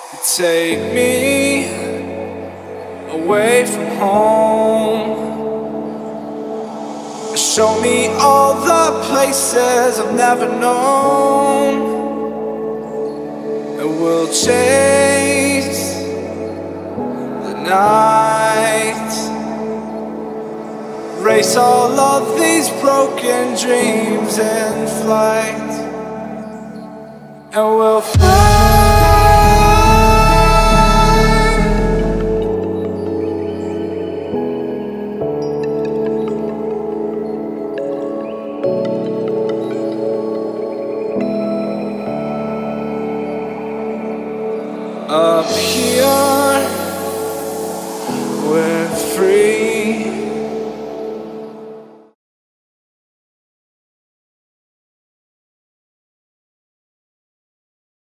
Take me away from home. Show me all the places I've never known, and we'll chase the night, race all of these broken dreams in flight, and we'll fly.